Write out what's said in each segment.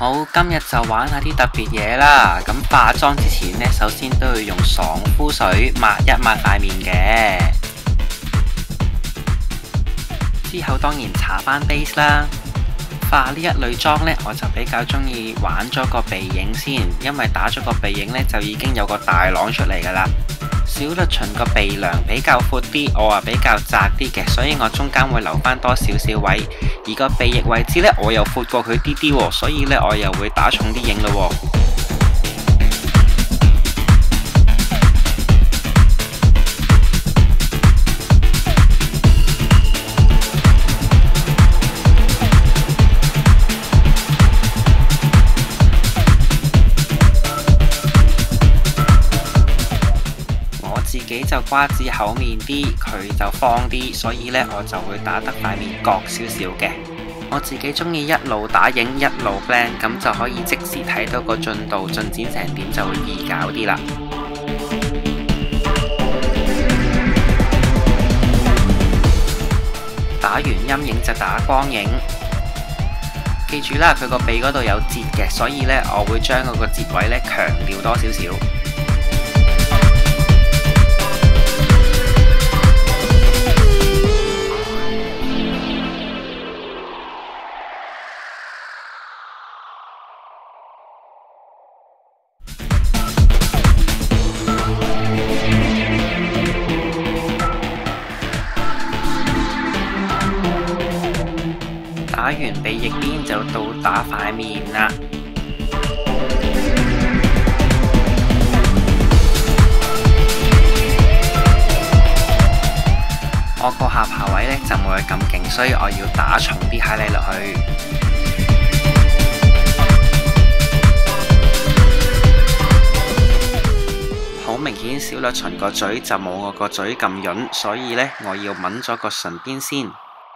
好，今日就玩下啲特別嘢啦。咁化妝之前呢，首先都要用爽膚水抹一抹塊面嘅。之後當然搽返 base 啦。化呢一類妝呢，我就比較中意玩咗個鼻影先，因為打咗個鼻影呢，就已經有個大朗出嚟噶啦。小栗旬個鼻梁比較闊啲，我話比較窄啲嘅，所以我中間會留翻多少少位，而個鼻翼位置呢，我又闊過佢啲啲，所以呢，我又會打重啲影咯。自己就瓜子口面啲，佢就方啲，所以呢，我就會打得塊面角少少嘅。我自己中意一路打影一路 blend， 咁就可以即時睇到個進度進展成點，就會易搞啲啦。打完陰影就打光影，記住啦，佢個鼻嗰度有折嘅，所以呢，我會將嗰個折位呢強調多少少。打完鼻翼邊就到打塊面啦。我個下巴位呢就冇佢咁勁，所以我要打重啲highlight落去。好明顯，小栗旬個嘴就冇我個嘴咁潤，所以呢，我要抿咗個唇邊先。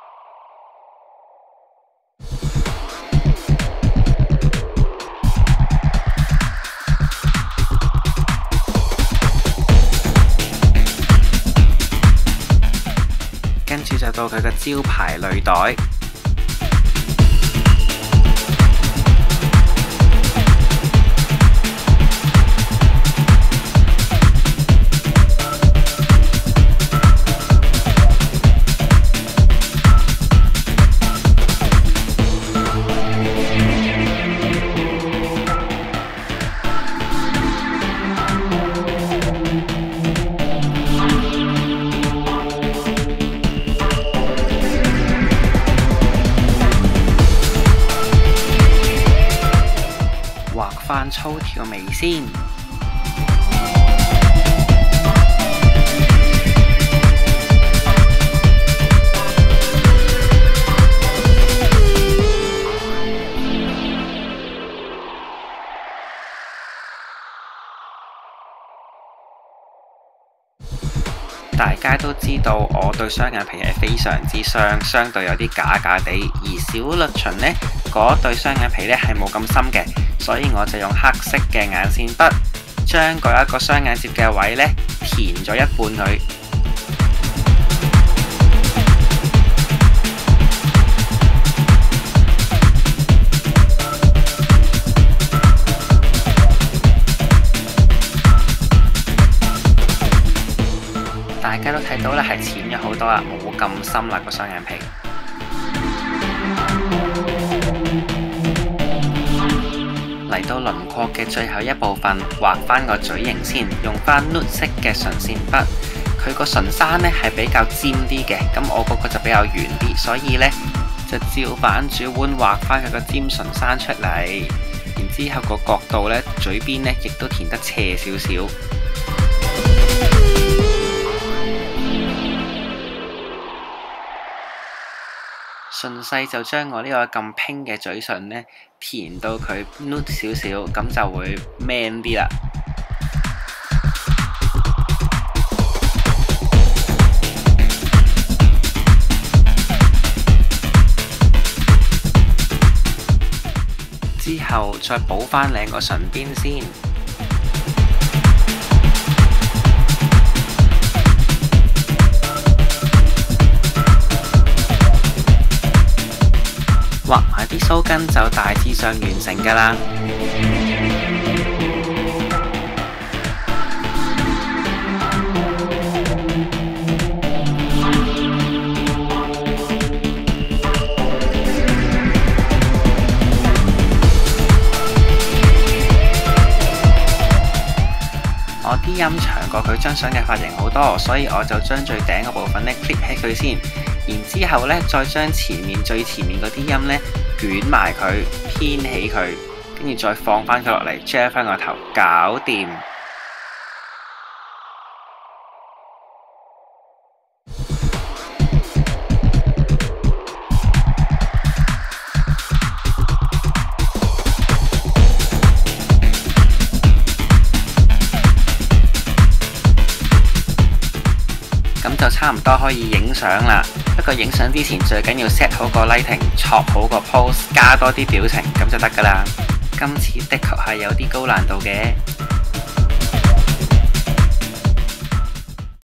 跟住就到佢嘅招牌淚袋，翻粗條眉先。大家都知道我對雙眼皮係非常之相對有啲假假地，而小栗旬呢，嗰對雙眼皮呢係冇咁深嘅，所以我就用黑色嘅眼線筆將嗰一個雙眼睫嘅位呢填咗一半佢。大家都睇到咧，係淺咗好多啦，冇咁深啦個雙眼皮。嚟到輪廓嘅最後一部分，畫翻個嘴型先，用翻 nude 色嘅唇線筆。佢個唇山呢係比較尖啲嘅，咁我嗰個就比較圓啲，所以呢，就照板煮碗畫翻佢個尖唇山出嚟。然之後個角度呢，嘴邊呢亦都填得斜少少。順勢就將我呢個咁拼嘅嘴唇呢填到佢 nude 少少，咁就會 man 啲啦。之後再補返兩個唇邊先。 畫埋啲鬚根就大致上完成㗎啦。我啲音長過佢張相嘅髮型好多，所以我就將最頂嗰部分呢 clip 起佢先，然之後呢再將最前面嗰啲音呢捲埋佢，偏起佢，跟住再放返佢落嚟 gel 返個頭，搞掂。咁就差唔多可以影相啦。不過影相之前最緊要 set 好個 lighting， 撮好個 pose， 加多啲表情，咁就得㗎啦。今次的確係有啲高難度嘅。